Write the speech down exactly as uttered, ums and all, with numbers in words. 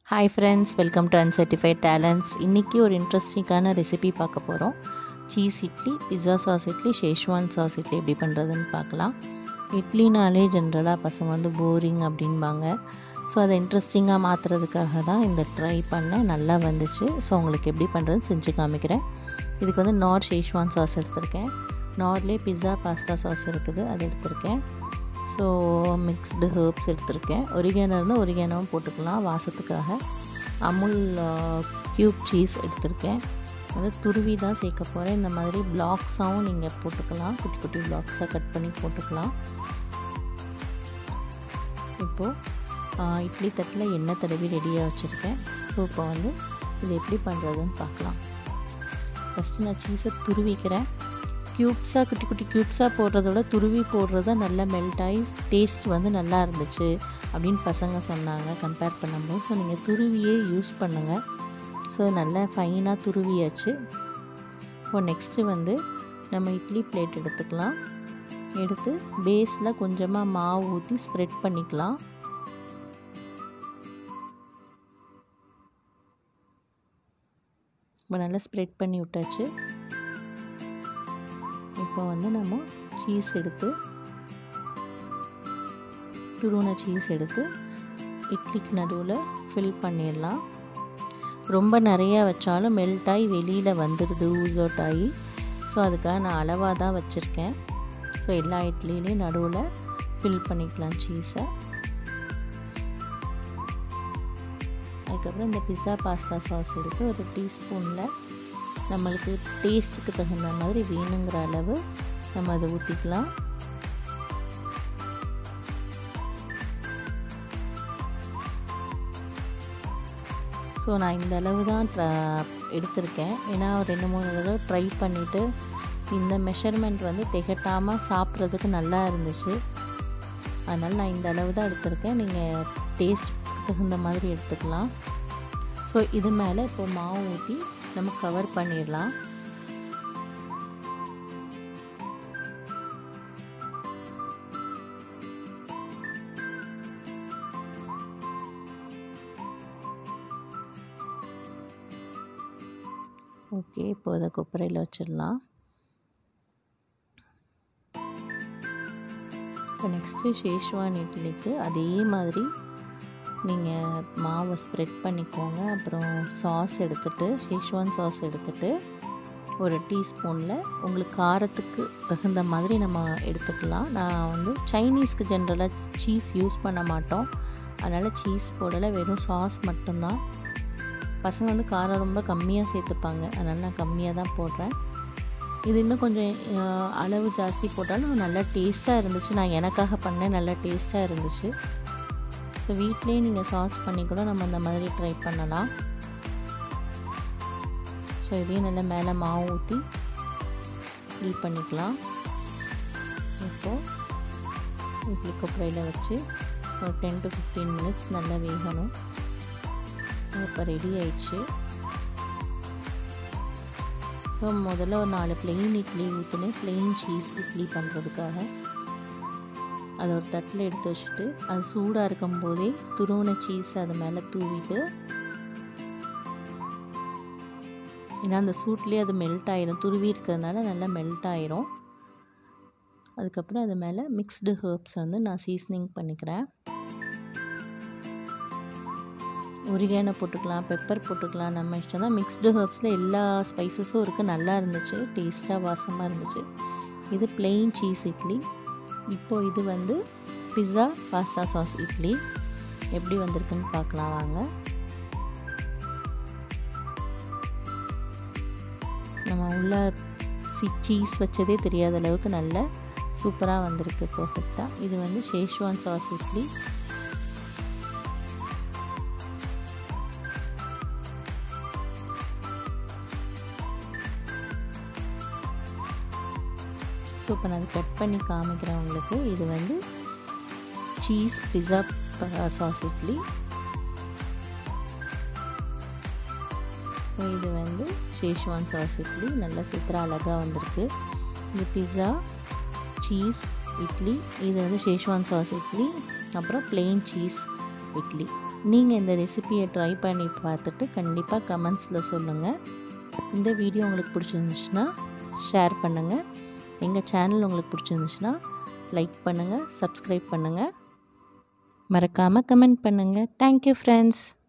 Hi friends, welcome to Uncertified Talents. இன்னைக்கு ஒரு இன்ட்ரெஸ்டிங்கான ரெசிபி பார்க்க போகிறோம். Cheese idli, pizza sauce idli, schezwan sauce idli எப்படி பண்ணுறதுன்னு பார்க்கலாம். இட்லினாலே ஜென்ரலாக பசங்க வந்து போரிங் அப்படின்பாங்க. ஸோ அதை இன்ட்ரெஸ்டிங்காக மாற்றுறதுக்காக தான் இந்த ட்ரை பண்ணேன். நல்லா வந்துச்சு. ஸோ உங்களுக்கு எப்படி பண்ணுறதுன்னு செஞ்சு காமிக்கிறேன். இதுக்கு வந்து நார் ஷேஷ்வான் சாஸ் எடுத்திருக்கேன். நார்லேயே பிஸ்ஸா பாஸ்தா சாஸ் இருக்குது, அது எடுத்திருக்கேன். ஸோ மிக்ஸ்டு ஹர்ப்ஸ் எடுத்திருக்கேன். ஒரிகானோ இருந்தால் ஒரிகானோவும் போட்டுக்கலாம் வாசத்துக்காக. அமுல் க்யூப் சீஸ் எடுத்திருக்கேன். வந்து துருவி தான் சேர்க்க போகிறேன். இந்த மாதிரி பிளாக்ஸாகவும் நீங்கள் போட்டுக்கலாம், குட்டி குட்டி பிளாக்ஸாக கட் பண்ணி போட்டுக்கலாம். இப்போது இட்லி தட்டில் எண்ணெய் தடவி ரெடியாக வச்சுருக்கேன். ஸோ இப்போ வந்து இது எப்படி பண்ணுறதுன்னு பார்க்கலாம். ஃபஸ்ட்டு நான் சீஸை துருவிக்கிறேன். க்யூப்ஸாக குட்டி குட்டி க்யூப்ஸாக போடுறதோட துருவி போடுறது தான் நல்லா மெல்ட் ஆகி டேஸ்ட் வந்து நல்லா இருந்துச்சு அப்படின்னு பசங்க சொன்னாங்க கம்பேர் பண்ணும்போது. ஸோ நீங்கள் துருவியே யூஸ் பண்ணுங்கள். ஸோ நல்லா ஃபைனாக துருவியாச்சு. இப்போ நெக்ஸ்ட்டு வந்து நம்ம இட்லி பிளேட் எடுத்துக்கலாம். எடுத்து பேஸில் கொஞ்சமாக மாவு ஊற்றி ஸ்ப்ரெட் பண்ணிக்கலாம். இப்போ நல்லா ஸ்ப்ரெட் பண்ணி விட்டாச்சு. இப்போ வந்து நம்ம சீஸ் எடுத்து துருவின சீஸ் எடுத்து இட்லிக்கு நடுவில் ஃபில் பண்ணிடலாம். ரொம்ப நிறையா வச்சாலும் மெல்ட் ஆகி வெளியில் வந்துடுது, ஊஸ் அவுட் ஆகி. ஸோ அதுக்காக நான் அளவாக தான் வச்சுருக்கேன். ஸோ எல்லா இட்லிலையும் நடுவில் ஃபில் பண்ணிக்கலாம் சீஸை. அதுக்கப்புறம் இந்த பிஸ்ஸா பாஸ்தா சாஸ் எடுத்து ஒரு டீஸ்பூனில் நம்மளுக்கு டேஸ்ட்டுக்கு தகுந்த மாதிரி வேணுங்கிற அளவு நம்ம அதை ஊற்றிக்கலாம். ஸோ நான் இந்த அளவு தான் ட்ரா எடுத்திருக்கேன். ஏன்னா ரெண்டு மூணு தடவை ட்ரை பண்ணிவிட்டு இந்த மெஷர்மெண்ட் வந்து திகட்டாமல் சாப்பிட்றதுக்கு நல்லா இருந்துச்சு. அதனால் நான் இந்த அளவு தான் எடுத்திருக்கேன். நீங்கள் டேஸ்ட்டுக்கு தகுந்த மாதிரி எடுத்துக்கலாம். ஸோ இது மேலே இப்போ மாவு ஊற்றி நம்ம கவர் பண்ணிடலாம். ஓகே, இப்போ அதை கொப்பரையில் வச்சிடலாம். இப்போ நெக்ஸ்ட்டு ஷேஷ்வான் இட்லிக்கு அதே மாதிரி நீங்கள் மாவை ஸ்ப்ரெட் பண்ணிக்கோங்க. அப்புறம் சாஸ் எடுத்துகிட்டு ஷேஷ்வான் சாஸ் எடுத்துகிட்டு ஒரு டீஸ்பூனில் உங்களுக்கு காரத்துக்கு தகுந்த மாதிரி நம்ம எடுத்துக்கலாம். நான் வந்து சைனீஸ்க்கு ஜென்ரலாக சீஸ் யூஸ் பண்ண மாட்டோம், அதனால் சீஸ் போடலை, வெறும் சாஸ் மட்டும்தான். பசங்க வந்து காரம் ரொம்ப கம்மியாக சேர்த்துப்பாங்க, அதனால் நான் கம்மியாக தான் போடுறேன். இது இன்னும் கொஞ்சம் அளவு ஜாஸ்தி போட்டாலும் நல்லா டேஸ்ட்டாக இருந்துச்சு. நான் எனக்காக பண்ணேன், நல்லா டேஸ்ட்டாக இருந்துச்சு. ஸோ வீட்லேயே நீங்கள் சாஸ் பண்ணி கூட நம்ம அந்த மாதிரி ட்ரை பண்ணலாம். ஸோ இதையும் நல்லா மேலே மாவு ஊற்றி ஃபில் பண்ணிக்கலாம். இப்போது இட்லி கொப்பரையில் வச்சு ஒரு டென் டு ஃபிஃப்டீன் மினிட்ஸ் நல்லா வேகணும். ஸோ இப்போ ரெடி ஆயிடுச்சு. ஸோ முதல்ல ஒரு நாலு பிளெயின் இட்லி ஊற்றினேன், பிளெயின் சீஸ் இட்லி பண்ணுறதுக்காக. அதை ஒரு தட்டில் எடுத்து வச்சுட்டு அது சூடாக இருக்கும்போதே துருவின சீஸ் அது மேலே தூவிட்டு, ஏன்னா அந்த சூட்லேயே அது மெல்ட் ஆயிரும், துருவி இருக்கிறதுனால நல்லா மெல்ட் ஆயிரும். அதுக்கப்புறம் அது மேலே மிக்ஸ்டு ஹர்ப்ஸ் வந்து நான் சீசனிங் பண்ணிக்கிறேன். ஒரிகானோ போட்டுக்கலாம், பெப்பர் போட்டுக்கலாம், நம்ம இஷ்டம் தான். மிக்ஸ்டு ஹர்ப்ஸில் எல்லா ஸ்பைசஸும் இருக்குது. நல்லா இருந்துச்சு, டேஸ்ட்டாக வாசமாக இருந்துச்சு. இது பிளெயின் சீஸ் இட்லி. இப்போது இது வந்து பிஸ்ஸா பாஸ்தா சாஸ் இட்லி எப்படி வந்திருக்குன்னு பார்க்கலாம் வாங்க. நம்ம உள்ள சி சீஸ் வச்சதே தெரியாத அளவுக்கு நல்ல சூப்பராக வந்திருக்கு, பர்ஃபெக்டாக. இது வந்து ஷேஷ்வான் சாஸ் இட்லி. ஸோ இப்போ நான் அதை கட் பண்ணி காமிக்கிறேன் உங்களுக்கு. இது வந்து cheese pizza sauce idli. So இது வந்து ஷேஷ்வான் சாஸ் இட்லி. நல்லா சூப்பராக அழகாக வந்திருக்கு. இது பிஸ்ஸா சீஸ் இட்லி, இது வந்து ஷேஷ்வான் சாஸ் இட்லி, அப்புறம் பிளெயின் சீஸ் இட்லி. நீங்கள் இந்த ரெசிபியை ட்ரை பண்ணி பார்த்துட்டு கண்டிப்பாக கமெண்ட்ஸில் சொல்லுங்கள். இந்த வீடியோ உங்களுக்கு பிடிச்சிருந்துச்சுன்னா ஷேர் பண்ணுங்கள். எங்கள் சேனல் உங்களுக்கு பிடிச்சிருந்துச்சுன்னா லைக் பண்ணுங்கள், சப்ஸ்கிரைப் பண்ணுங்கள், மறக்காமல் கமெண்ட் பண்ணுங்கள். Thank you friends.